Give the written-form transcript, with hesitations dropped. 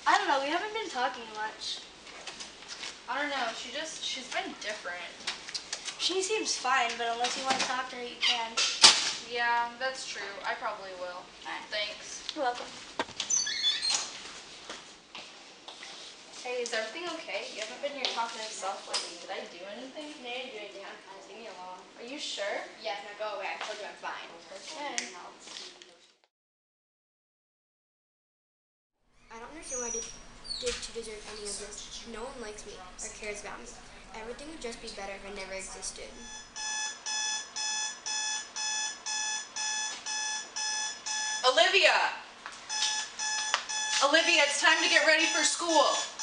I don't know, we haven't been talking much. I don't know, she's been different. She seems fine, but unless you want to talk to her, you can. Yeah, that's true. I probably will. Thanks. You're welcome. Hey, is everything okay? You haven't been your talkative self lately. Did I do anything? No, you didn't do anything. I'm fine. Just leave me alone. Are you sure? Yes, now go away. I told you I'm fine. Okay. I don't understand what I did to deserve any of this. No one likes me or cares about me. Everything would just be better if I never existed. Olivia! Olivia, it's time to get ready for school.